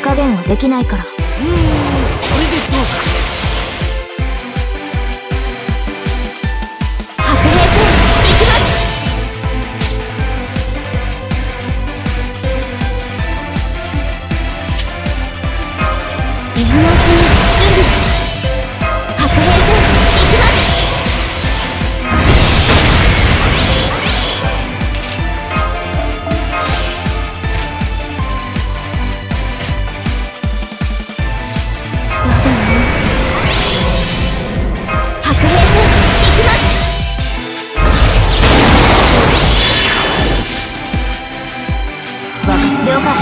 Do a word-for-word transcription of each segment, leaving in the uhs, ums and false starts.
加減はできないから。うーん、それでどうか。白兵戦行きます。今のうちに準備。白兵戦行きます。了解。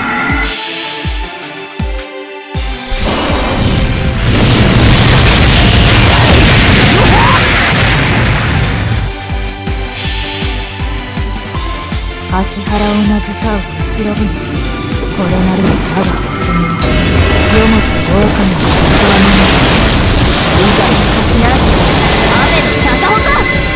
足腹をなずさううつろぶに、これなる我が細身に世もつ狼の器にいざにかき鳴らす雨の逆音だ。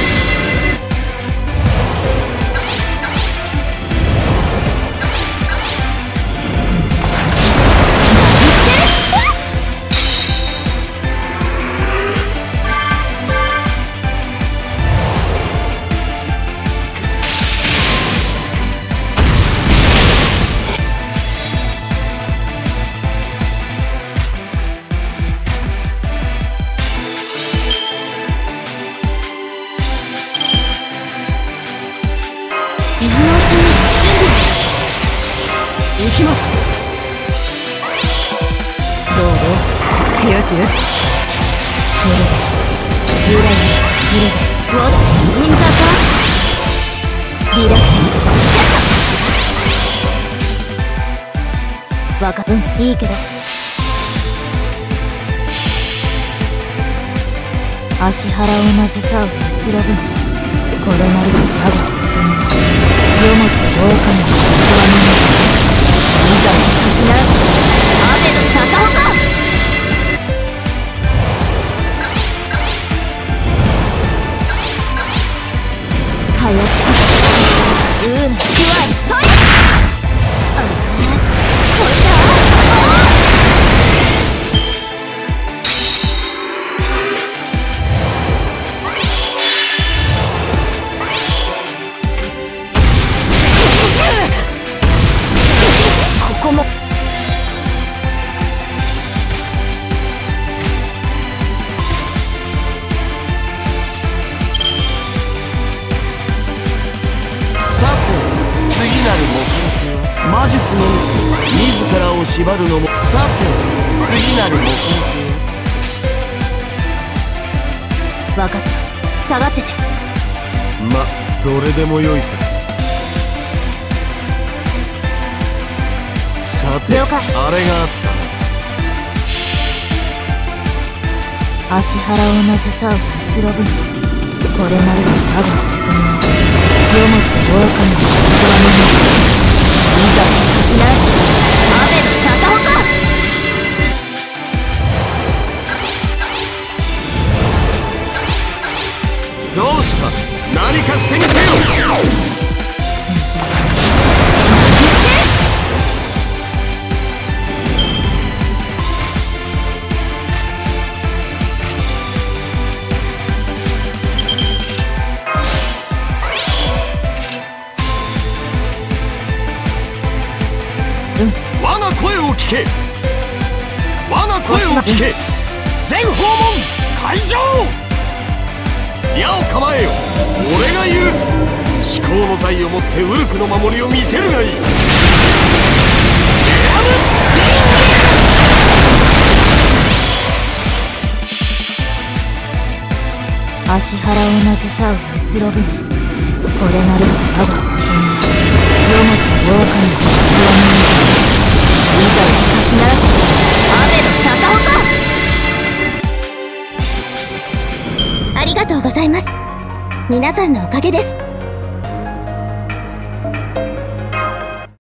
行きます。どうぞ。よしよし。揺れ揺れ揺れウォッチインザカーリラクションセット。わかうんいいけど。足腹をなずさううつろぶに、これなる我が細身世もつ狼の器にいざにかき鳴らす雨の逆音だ。早近くウーのクワイトリあーすこれだ。ここもさて次なる目的は魔術のみと自らを縛るのも。さて次なる目的は分かった。下がってて。 まどれでもよいか。さてあれがあったな。 足腹をなずさううつろぶに、これなる我が細身世もつ狼の器にいざにかき鳴らす雨の逆音だ。 どうした。何かしてみせよ。我が声を聞け。我が声を聞け。全訪問開場。矢を構えよ。俺が許す。至高の財をもってウルクの守りを見せるがいい。 足腹をなずさううつろぶに、これなる我が細身世もつ狼の器にいざにかき鳴らす雨の逆音だ。ありがとうございます。皆さんのおかげです。